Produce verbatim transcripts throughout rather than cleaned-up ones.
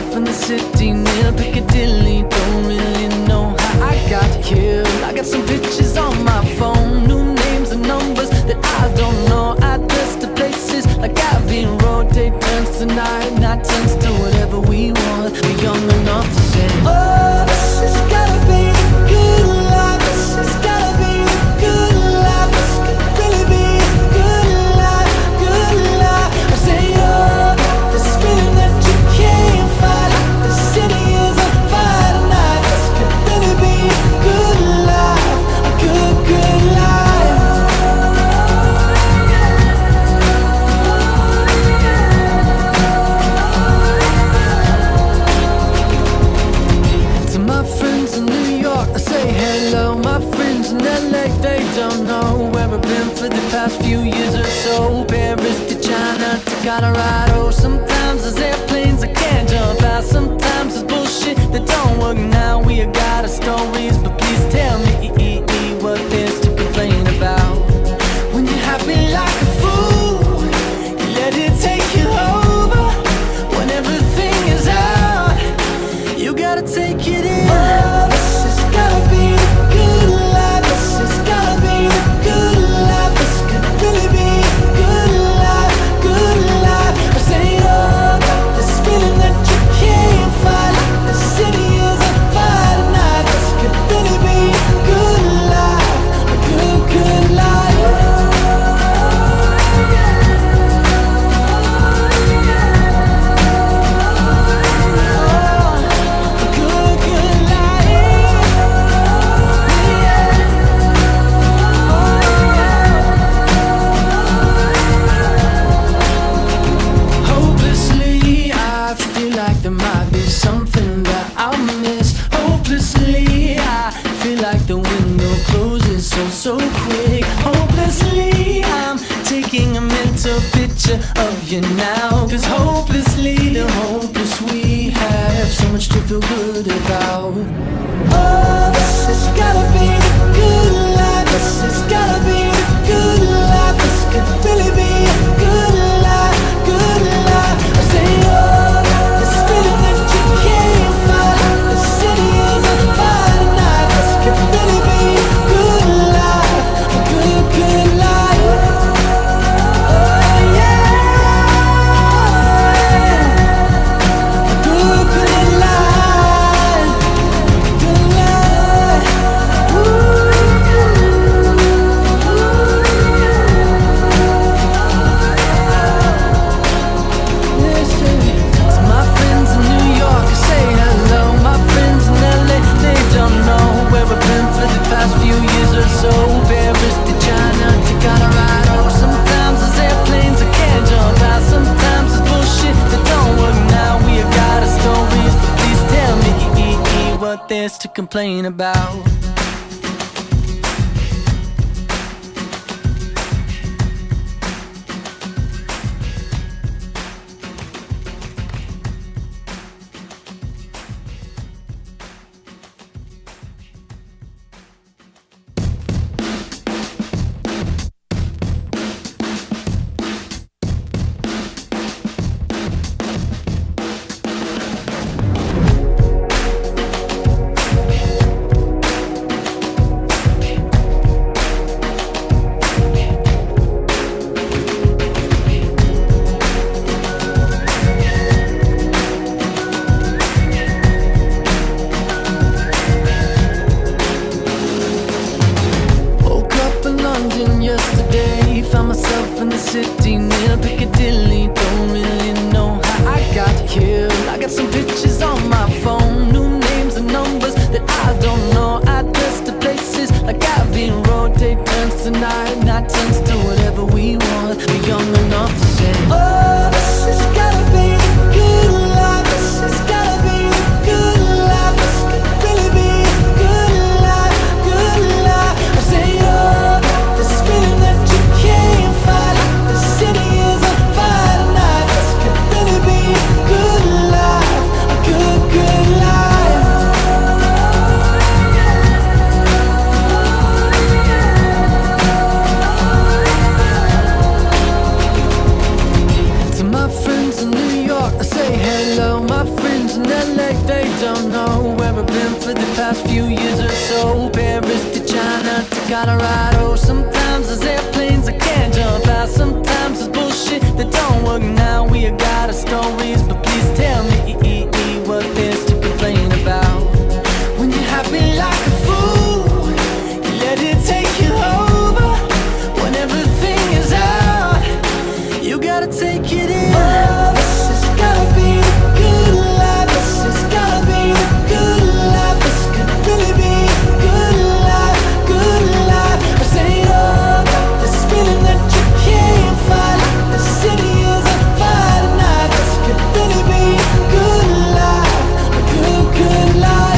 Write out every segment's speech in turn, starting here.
myself in the city near Piccadilly. Don't really know how I got here. I got some pictures on my phone, new names and numbers that I don't know. Address to places like Abbey Road. Day turns to night, night turns to whatever we want. We're young enough to say, oh, this has gotta be the good life. This has gotta be the good life. This could really be the good life, good life. I say, oh, this feeling that you can't fight. The city is on fire tonight. This could really be a good life, a good, good life. To my friends in New York, I say hello. My friends in L A, they don't know where I've been for the past few years or so. Paris to China to Colorado. Sometimes there's airplanes I can't jump out. Sometimes there's bullshit that don't work. Now we got our stories, but please tell me what there's to complain about. When you're happy like a fool, you let it take you over. When everything is out, you gotta take it in. Oh, this has gotta be the good life. This has gotta be the good life. This could really be the good life, good life. I say, oh, this feeling that you can't fight. The city is on fire tonight. This could really be a good life, a good, good life. Hopelessly, I feel like there might be something that I'll miss. Hopelessly, I feel like the window closes so, so quick. Hopelessly, I'm taking a mental picture of you now. Cause hopelessly, the hopeless we have so much to feel good about. Oh, this has gotta be the good life. This has gotta be the good life. This could really be a good life, good life. I say, oh, this feeling that you can't fight. The city is on fire tonight. This could really be a good life, a good, good life. Oh yeah, a good, good life, good life. Ooh. Listen to my friends in New York, I say hello. My friends in L A, they don't know where I've been for the past few years or so. Paris to China to Colorado. Sometimes there's airplanes I can't jump out. Sometimes there's bullshit that don't work. Now we got our stories, but please tell me what there's to complain about. Yesterday, found myself in the city near Piccadilly. Don't really know how I got here. I got some pictures on my phone, new names and numbers that I don't know. Address to places like Abbey Road. Day turns to night, night turns to whatever we want. We're young enough to say, oh, this has gotta be the good life. This has gotta be the good life. This could really be the good life, good life. I say, oh, this feeling that you can't fight. The city is on fire tonight. This could really be a good life. don't know where I've been for the past few years or so. Paris to China to Colorado. Sometimes there's airplanes I can't jump out. Sometimes there's bullshit that don't work. Now we got our stories, but please tell me what there's to complain about. When you're happy like a fool, you let it take you over. When everything is out, you gotta take it in. Oh, this has gotta be the good life. This has gotta be the good life. This could really be a good life, good life. I say, oh, got this feeling that you can't fight. The city is on fire tonight. This could really be a good life, a good, good life.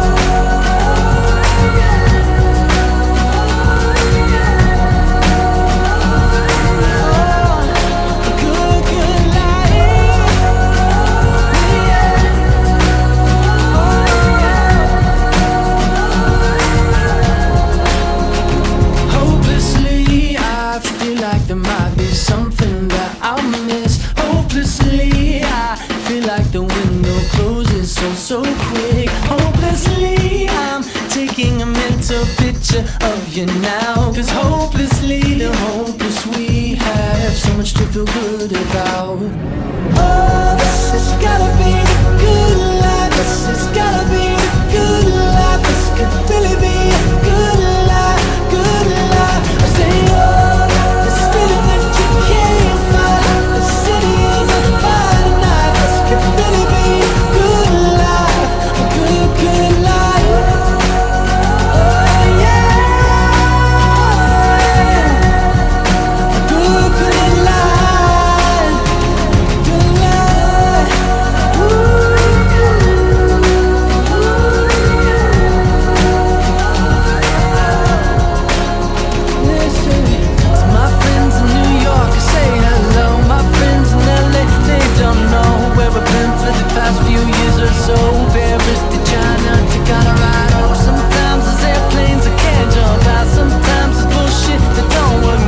There might be something that I'll miss. Hopelessly, I feel like the window closes so, so quick. Hopelessly, I'm taking a mental picture of you now. Cause hopelessly, the hopeless we have so much to feel good about. Oh, this has gotta be the good life. This has gotta be the good life. This could really be a good life, good life. I say, oh,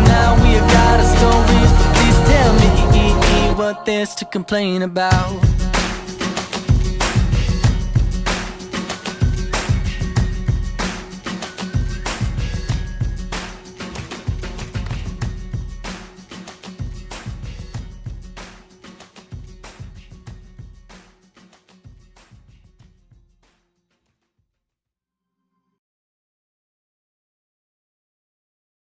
there's to complain about.